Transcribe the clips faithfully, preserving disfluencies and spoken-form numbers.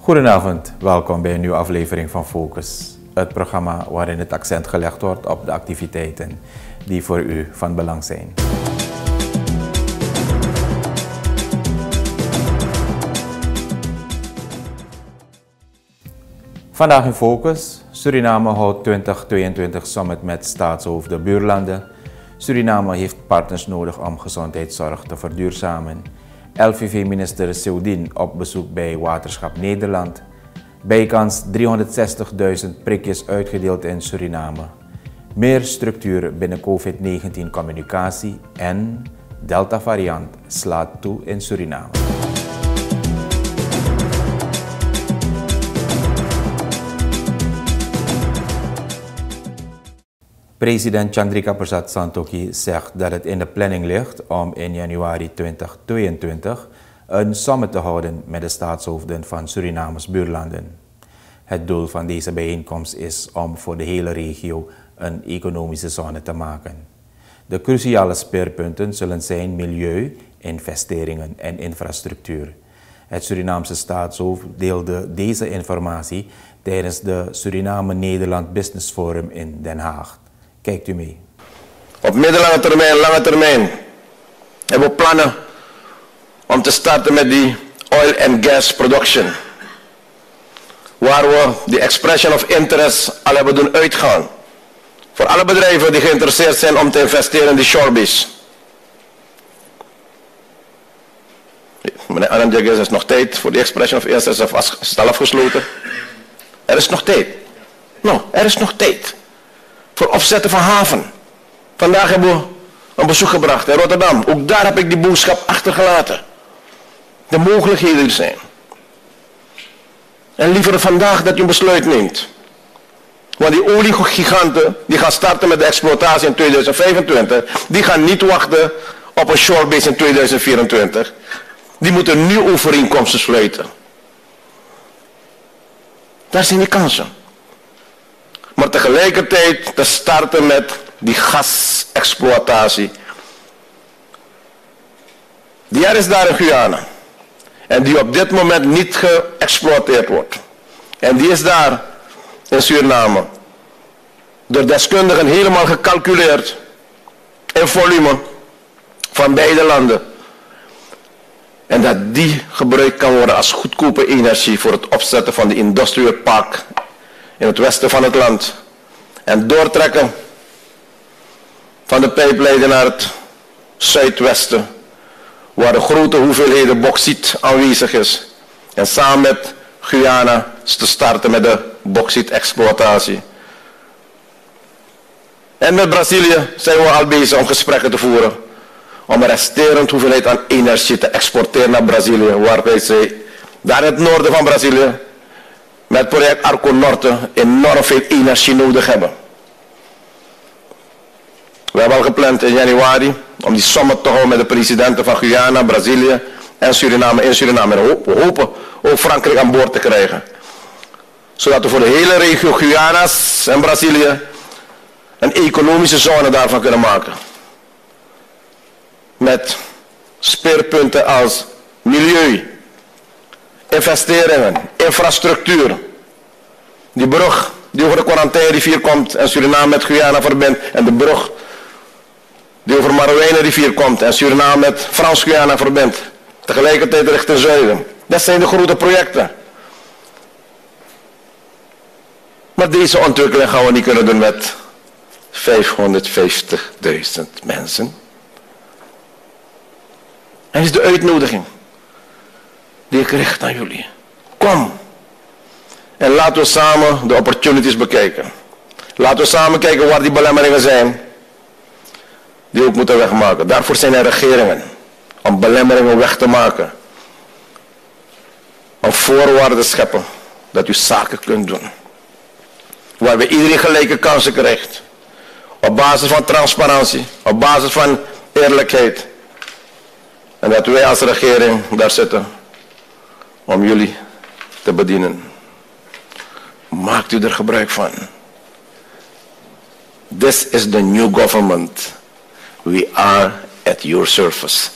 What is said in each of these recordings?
Goedenavond, welkom bij een nieuwe aflevering van Focus. Het programma waarin het accent gelegd wordt op de activiteiten die voor u van belang zijn. Vandaag in Focus. Suriname houdt twintig tweeëntwintig Summit met staatshoofden buurlanden. Suriname heeft partners nodig om gezondheidszorg te verduurzamen. L V V-minister Seudin op bezoek bij Waterschap Nederland. Bijkans driehonderdzestigduizend prikjes uitgedeeld in Suriname. Meer structuur binnen COVID negentien communicatie en Delta-variant slaat toe in Suriname. President Chandrika Persat Santokhi zegt dat het in de planning ligt om in januari twintig tweeëntwintig een summit te houden met de staatshoofden van Surinames buurlanden. Het doel van deze bijeenkomst is om voor de hele regio een economische zone te maken. De cruciale speerpunten zullen zijn milieu, investeringen en infrastructuur. Het Surinaamse staatshoofd deelde deze informatie tijdens de Suriname-Nederland Business Forum in Den Haag. Kijkt u mee. Op middellange termijn, lange termijn hebben we plannen om te starten met die oil and gas production. Waar we die expression of interest al hebben doen uitgaan. Voor alle bedrijven die geïnteresseerd zijn om te investeren in die shorebase. Meneer Anand is nog tijd voor die expression of interest of is het al afgesloten? Er is nog tijd. Nou, er is nog tijd. Voor opzetten van haven. Vandaag hebben we een bezoek gebracht in Rotterdam. Ook daar heb ik die boodschap achtergelaten. De mogelijkheden er zijn. En liever vandaag dat je een besluit neemt. Want die oliegiganten die gaan starten met de exploitatie in tweeduizend vijfentwintig. Die gaan niet wachten op een shorebase in tweeduizend vierentwintig. Die moeten nu overeenkomsten sluiten. Daar zijn die kansen. Maar tegelijkertijd te starten met die gasexploitatie. Die er is daar in Guyana. En die op dit moment niet geëxploiteerd wordt. En die is daar in Suriname. Door deskundigen helemaal gecalculeerd. In volume van beide landen. En dat die gebruikt kan worden als goedkope energie voor het opzetten van de industrial park in het westen van het land. En doortrekken van de pijpleiding naar het zuidwesten. Waar de grote hoeveelheden bauxiet aanwezig is. En samen met Guyana te starten met de bauxiet-exploitatie. En met Brazilië zijn we al bezig om gesprekken te voeren. Om een resterend hoeveelheid aan energie te exporteren naar Brazilië. Waarbij zij daar in het noorden van Brazilië met het project Arco Norte enorm veel energie nodig hebben. We hebben al gepland in januari om die summit te houden met de presidenten van Guyana, Brazilië en Suriname in Suriname. En we hopen ook Frankrijk aan boord te krijgen. Zodat we voor de hele regio Guyana's en Brazilië een economische zone daarvan kunnen maken. Met speerpunten als milieu, investeringen, infrastructuur. Die brug die over de Quarantaine-rivier komt en Suriname met Guyana verbindt. En de brug die over de Marowijnen-rivier komt en Suriname met Frans-Guyana verbindt. Tegelijkertijd richting zuiden. Dat zijn de grote projecten. Maar deze ontwikkeling gaan we niet kunnen doen met vijfhonderdvijftigduizend mensen. En is de uitnodiging die ik richt aan jullie. Kom. En laten we samen de opportunities bekijken. Laten we samen kijken waar die belemmeringen zijn. Die ook moeten wegmaken. Daarvoor zijn er regeringen. Om belemmeringen weg te maken. Om voorwaarden te scheppen. Dat u zaken kunt doen. Waarbij iedereen gelijke kansen krijgt. Op basis van transparantie. Op basis van eerlijkheid. En dat wij als regering daar zitten. Om jullie te bedienen. Maakt u er gebruik van. This is the new government. We are at your service.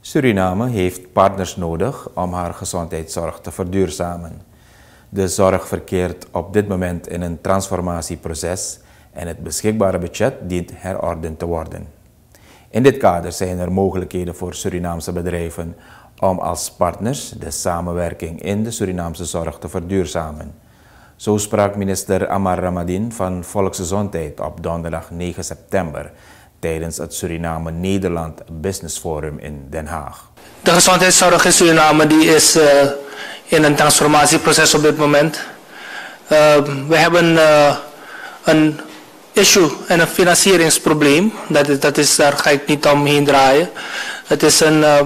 Suriname heeft partners nodig om haar gezondheidszorg te verduurzamen. De zorg verkeert op dit moment in een transformatieproces en het beschikbare budget dient herordend te worden. In dit kader zijn er mogelijkheden voor Surinaamse bedrijven om als partners de samenwerking in de Surinaamse zorg te verduurzamen. Zo sprak minister Amar Ramadin van Volksgezondheid op donderdag negen september tijdens het Suriname-Nederland Business Forum in Den Haag. De gezondheidszorg in Suriname die is uh, in een transformatieproces op dit moment. Uh, we hebben uh, een issue en een financieringsprobleem. Dat is, dat is, daar ga ik niet omheen draaien. Het is een, uh,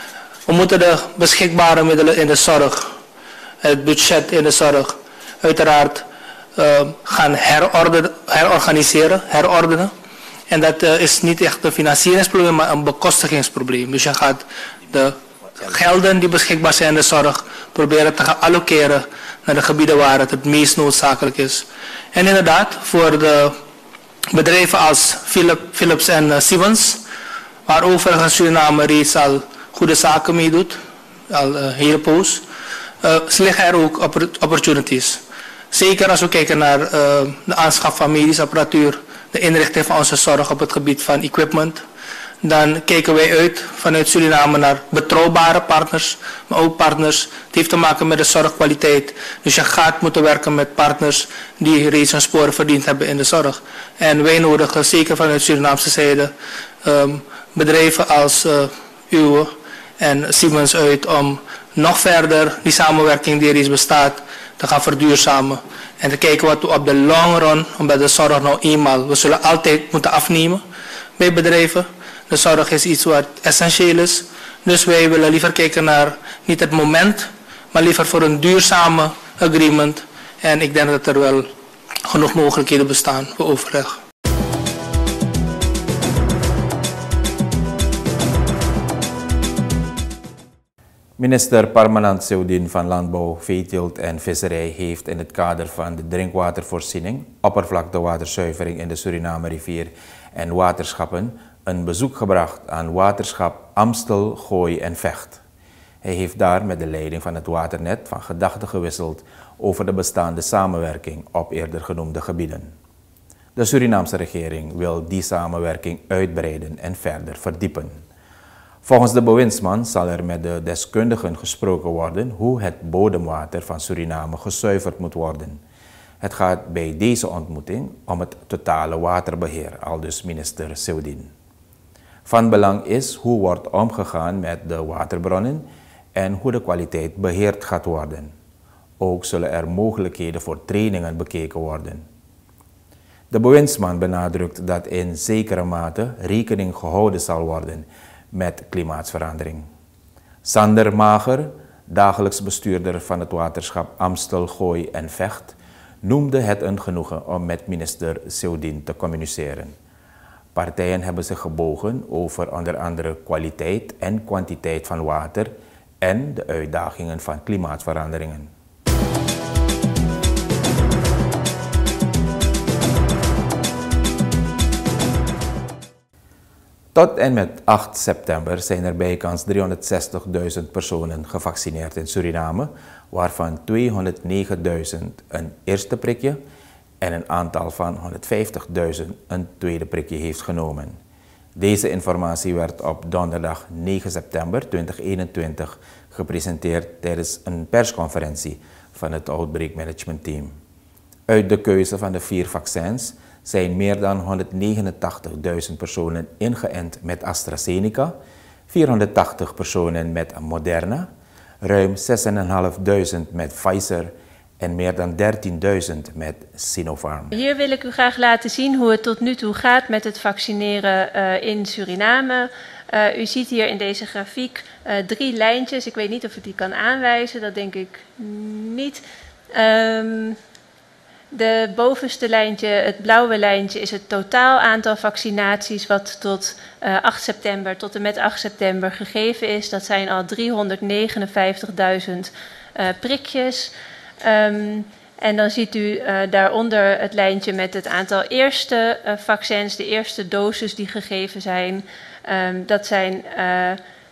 we moeten de beschikbare middelen in de zorg, het budget in de zorg, uiteraard uh, gaan herorden, herorganiseren, herordenen. En dat uh, is niet echt een financieringsprobleem, maar een bekostigingsprobleem. Dus je gaat de gelden die beschikbaar zijn in de zorg proberen te gaan allokeren naar de gebieden waar het het meest noodzakelijk is. En inderdaad, voor de bedrijven als Philip, Philips en uh, Siemens, waar overigens Suriname reeds al goede zaken mee doet, al een uh, hele poos, uh, liggen er ook opportunities. Zeker als we kijken naar uh, de aanschaf van medische apparatuur, de inrichting van onze zorg op het gebied van equipment. Dan kijken wij uit vanuit Suriname naar betrouwbare partners, maar ook partners. Het heeft te maken met de zorgkwaliteit. Dus je gaat moeten werken met partners die reeds hun sporen verdiend hebben in de zorg. En wij nodigen zeker vanuit Surinaamse zijde um, bedrijven als uh, uw en Siemens uit om nog verder die samenwerking die reeds bestaat te gaan verduurzamen. En te kijken wat we op de long run, omdat de zorg nou eenmaal, we zullen altijd moeten afnemen bij bedrijven. De zorg is iets wat essentieel is. Dus wij willen liever kijken naar niet het moment, maar liever voor een duurzame agreement. En ik denk dat er wel genoeg mogelijkheden bestaan voor overleg. Minister Parmanand Sewdin van Landbouw, Veeteelt en Visserij heeft in het kader van de drinkwatervoorziening, oppervlaktewaterzuivering in de Suriname-rivier en waterschappen een bezoek gebracht aan waterschap Amstel, Gooi en Vecht. Hij heeft daar met de leiding van het waternet van gedachten gewisseld over de bestaande samenwerking op eerder genoemde gebieden. De Surinaamse regering wil die samenwerking uitbreiden en verder verdiepen. Volgens de bewindsman zal er met de deskundigen gesproken worden hoe het bodemwater van Suriname gezuiverd moet worden. Het gaat bij deze ontmoeting om het totale waterbeheer, aldus minister Sewdin. Van belang is hoe wordt omgegaan met de waterbronnen en hoe de kwaliteit beheerd gaat worden. Ook zullen er mogelijkheden voor trainingen bekeken worden. De bewindsman benadrukt dat in zekere mate rekening gehouden zal worden met klimaatsverandering. Sander Mager, dagelijks bestuurder van het waterschap Amstel, Gooi en Vecht, noemde het een genoegen om met minister Sewdin te communiceren. Partijen hebben zich gebogen over onder andere kwaliteit en kwantiteit van water en de uitdagingen van klimaatveranderingen. Tot en met acht september zijn er bijkans driehonderdzestigduizend personen gevaccineerd in Suriname, waarvan tweehonderdnegenduizend een eerste prikje en een aantal van honderdvijftigduizend een tweede prikje heeft genomen. Deze informatie werd op donderdag negen september tweeduizend eenentwintig gepresenteerd tijdens een persconferentie van het Outbreak Management Team. Uit de keuze van de vier vaccins zijn meer dan honderdnegenentachtigduizend personen ingeënt met AstraZeneca, vierhonderdtachtig personen met Moderna, ruim zesduizendvijfhonderd met Pfizer en meer dan dertienduizend met Sinopharm. Hier wil ik u graag laten zien hoe het tot nu toe gaat met het vaccineren uh, in Suriname. Uh, u ziet hier in deze grafiek uh, drie lijntjes. Ik weet niet of ik die kan aanwijzen, dat denk ik niet. Um, de bovenste lijntje, het blauwe lijntje, is het totaal aantal vaccinaties wat tot uh, acht september, tot en met acht september gegeven is. Dat zijn al driehonderdnegenenvijftigduizend uh, prikjes. Um, en dan ziet u uh, daaronder het lijntje met het aantal eerste uh, vaccins, de eerste doses die gegeven zijn. Um, dat zijn uh,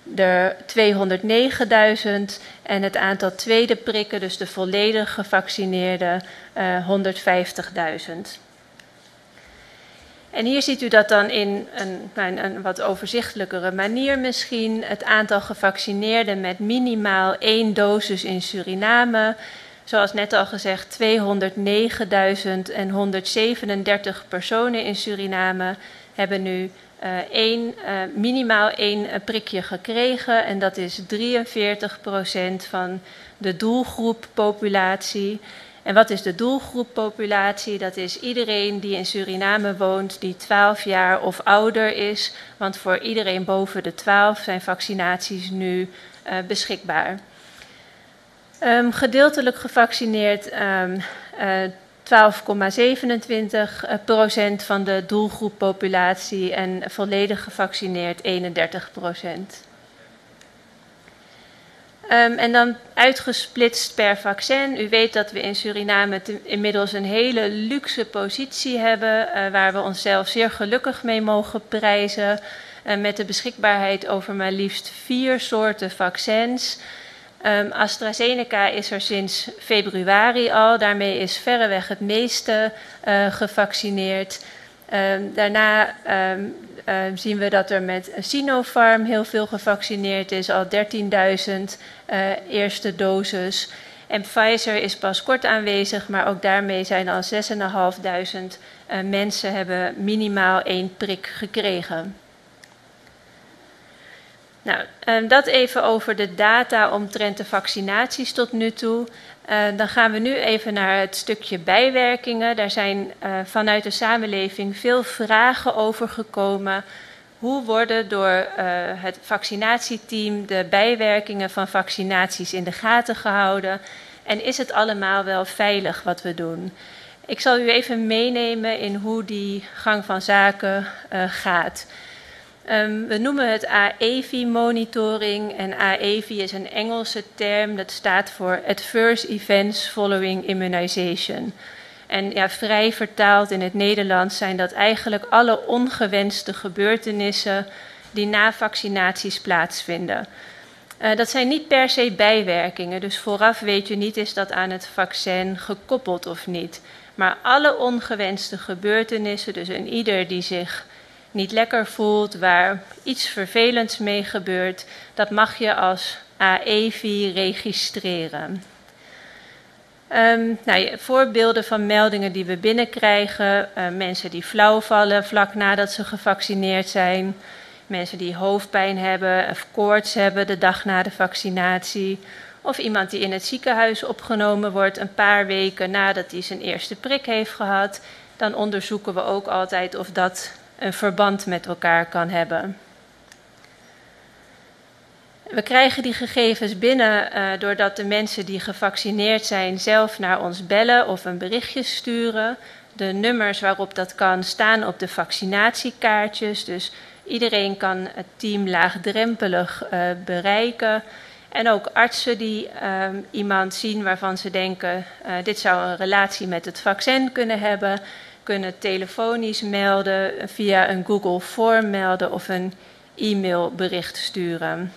er tweehonderdnegenduizend en het aantal tweede prikken, dus de volledig gevaccineerden, uh, honderdvijftigduizend. En hier ziet u dat dan in een, een, een wat overzichtelijkere manier misschien. Het aantal gevaccineerden met minimaal één dosis in Suriname. Zoals net al gezegd, tweehonderdnegenduizend en honderdzevenendertig personen in Suriname hebben nu uh, één, uh, minimaal één prikje gekregen. En dat is drieënveertig procent van de doelgroeppopulatie. En wat is de doelgroeppopulatie? Dat is iedereen die in Suriname woont, die twaalf jaar of ouder is. Want voor iedereen boven de twaalf zijn vaccinaties nu uh, beschikbaar. Um, gedeeltelijk gevaccineerd um, uh, twaalf komma zevenentwintig procent van de doelgroeppopulatie en volledig gevaccineerd eenendertig procent. Um, en dan uitgesplitst per vaccin. U weet dat we in Suriname te, inmiddels een hele luxe positie hebben, uh, waar we onszelf zeer gelukkig mee mogen prijzen, uh, met de beschikbaarheid over maar liefst vier soorten vaccins. Um, AstraZeneca is er sinds februari al, daarmee is verreweg het meeste uh, gevaccineerd. Um, daarna um, uh, zien we dat er met Sinopharm heel veel gevaccineerd is, al dertienduizend uh, eerste doses. En Pfizer is pas kort aanwezig, maar ook daarmee zijn al zesduizend vijfhonderd uh, mensen hebben minimaal één prik gekregen. Nou, um, dat even over de data omtrent de vaccinaties tot nu toe. Uh, dan gaan we nu even naar het stukje bijwerkingen. Daar zijn uh, vanuit de samenleving veel vragen over gekomen. Hoe worden door uh, het vaccinatieteam de bijwerkingen van vaccinaties in de gaten gehouden? En is het allemaal wel veilig wat we doen? Ik zal u even meenemen in hoe die gang van zaken uh, gaat. Um, we noemen het A E V I-monitoring en A E V I is een Engelse term, dat staat voor Adverse Events Following Immunization. En ja, vrij vertaald in het Nederlands zijn dat eigenlijk alle ongewenste gebeurtenissen die na vaccinaties plaatsvinden. Uh, dat zijn niet per se bijwerkingen, dus vooraf weet je niet, is dat aan het vaccin gekoppeld of niet. Maar alle ongewenste gebeurtenissen, dus een ieder die zich niet lekker voelt, waar iets vervelends mee gebeurt, dat mag je als A E V I registreren. Um, nou, voorbeelden van meldingen die we binnenkrijgen, uh, mensen die flauw vallen vlak nadat ze gevaccineerd zijn, mensen die hoofdpijn hebben of koorts hebben de dag na de vaccinatie, of iemand die in het ziekenhuis opgenomen wordt een paar weken nadat hij zijn eerste prik heeft gehad. Dan onderzoeken we ook altijd of dat een verband met elkaar kan hebben. We krijgen die gegevens binnen uh, doordat de mensen die gevaccineerd zijn zelf naar ons bellen of een berichtje sturen. De nummers waarop dat kan staan op de vaccinatiekaartjes. Dus iedereen kan het team laagdrempelig uh, bereiken. En ook artsen die uh, iemand zien waarvan ze denken, uh, dit zou een relatie met het vaccin kunnen hebben, kunnen telefonisch melden, via een Google Form melden of een e-mailbericht sturen.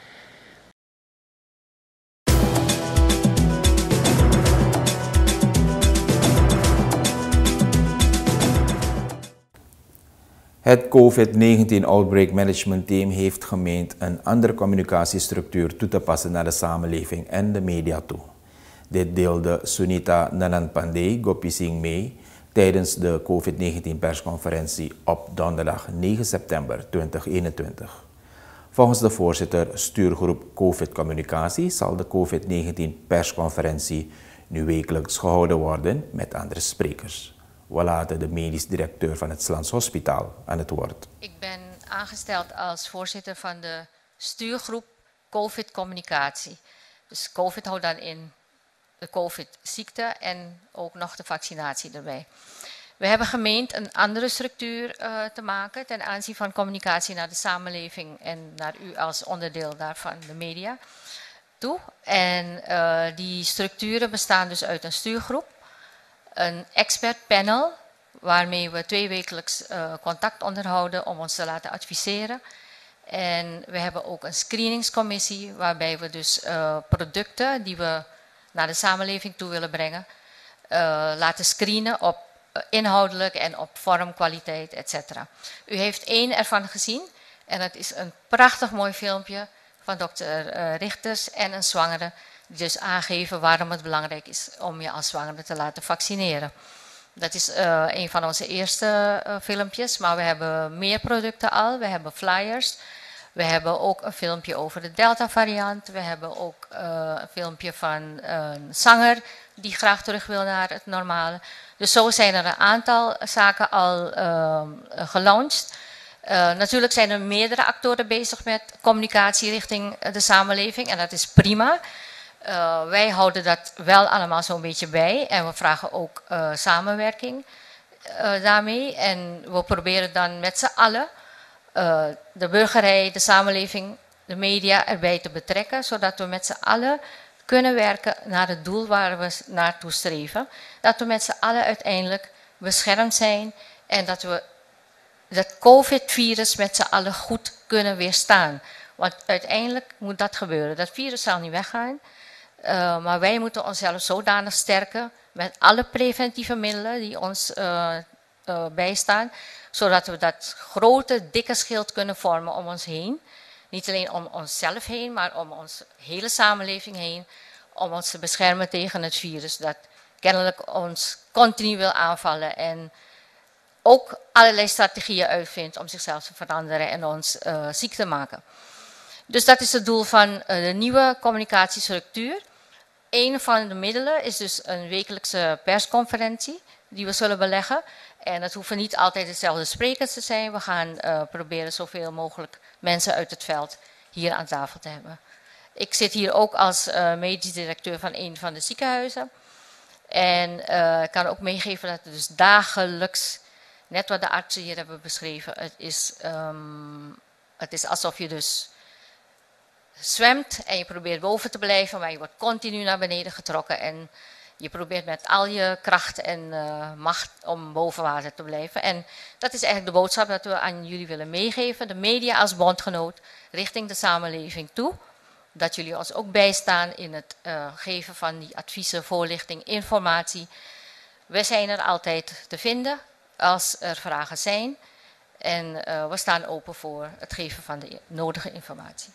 Het COVID negentien Outbreak Management Team heeft gemeend een andere communicatiestructuur toe te passen naar de samenleving en de media toe. Dit deelde Sunita Nananpandey Gopising mee tijdens de COVID negentien persconferentie op donderdag negen september tweeduizend eenentwintig. Volgens de voorzitter stuurgroep COVID Communicatie zal de COVID negentien persconferentie nu wekelijks gehouden worden met andere sprekers. We laten de medisch directeur van het 's Lands Hospitaal aan het woord. Ik ben aangesteld als voorzitter van de stuurgroep COVID Communicatie. Dus COVID houdt dan in de COVID-ziekte en ook nog de vaccinatie erbij. We hebben gemeend een andere structuur uh, te maken ten aanzien van communicatie naar de samenleving en naar u als onderdeel daarvan, de media, toe. En uh, die structuren bestaan dus uit een stuurgroep, een expertpanel, waarmee we tweewekelijks uh, contact onderhouden om ons te laten adviseren. En we hebben ook een screeningscommissie waarbij we dus uh, producten die we naar de samenleving toe willen brengen, uh, laten screenen op uh, inhoudelijk en op vorm, kwaliteit, et cetera. U heeft één ervan gezien en dat is een prachtig mooi filmpje van dokter uh, Richters en een zwangere die dus aangeven waarom het belangrijk is om je als zwangere te laten vaccineren. Dat is uh, een van onze eerste uh, filmpjes, maar we hebben meer producten al. We hebben flyers. We hebben ook een filmpje over de Delta-variant. We hebben ook uh, een filmpje van een zanger die graag terug wil naar het normale. Dus zo zijn er een aantal zaken al uh, gelaunched. Uh, natuurlijk zijn er meerdere actoren bezig met communicatie richting de samenleving en dat is prima. Uh, wij houden dat wel allemaal zo'n beetje bij en we vragen ook uh, samenwerking uh, daarmee. En we proberen dan met z'n allen uh, de burgerij, de samenleving, de media erbij te betrekken, zodat we met z'n allen kunnen werken naar het doel waar we naartoe streven. Dat we met z'n allen uiteindelijk beschermd zijn en dat we dat COVID-virus met z'n allen goed kunnen weerstaan. Want uiteindelijk moet dat gebeuren. Dat virus zal niet weggaan. Uh, maar wij moeten onszelf zodanig sterken met alle preventieve middelen die ons uh, uh, bijstaan. Zodat we dat grote, dikke schild kunnen vormen om ons heen. Niet alleen om onszelf heen, maar om onze hele samenleving heen. Om ons te beschermen tegen het virus dat kennelijk ons continu wil aanvallen. En ook allerlei strategieën uitvindt om zichzelf te veranderen en ons uh, ziek te maken. Dus dat is het doel van uh, de nieuwe communicatiestructuur. Een van de middelen is dus een wekelijkse persconferentie die we zullen beleggen. En het hoeven niet altijd dezelfde sprekers te zijn. We gaan uh, proberen zoveel mogelijk mensen uit het veld hier aan tafel te hebben. Ik zit hier ook als uh, medisch directeur van een van de ziekenhuizen. En uh, ik kan ook meegeven dat het dus dagelijks, net wat de artsen hier hebben beschreven, het is, um, het is alsof je dus zwemt en je probeert boven te blijven, maar je wordt continu naar beneden getrokken en je probeert met al je kracht en uh, macht om boven water te blijven. En dat is eigenlijk de boodschap dat we aan jullie willen meegeven, de media als bondgenoot richting de samenleving toe. Dat jullie ons ook bijstaan in het uh, geven van die adviezen, voorlichting, informatie. We zijn er altijd te vinden als er vragen zijn. En uh, we staan open voor het geven van de nodige informatie.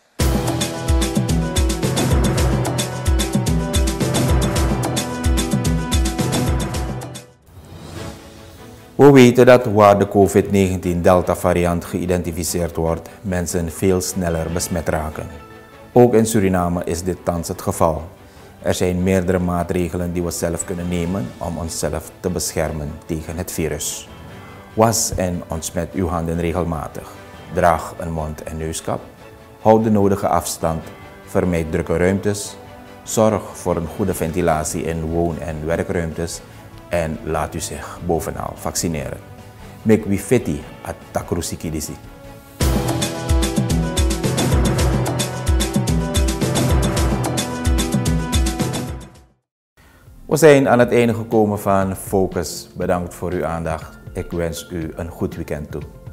We weten dat waar de COVID negentien Delta-variant geïdentificeerd wordt, mensen veel sneller besmet raken. Ook in Suriname is dit thans het geval. Er zijn meerdere maatregelen die we zelf kunnen nemen om onszelf te beschermen tegen het virus. Was en ontsmet uw handen regelmatig. Draag een mond- en neuskap. Houd de nodige afstand. Vermijd drukke ruimtes. Zorg voor een goede ventilatie in woon- en werkruimtes. En laat u zich bovenal vaccineren. Mek wi feti at takrusiki disi. We zijn aan het einde gekomen van Focus. Bedankt voor uw aandacht. Ik wens u een goed weekend toe.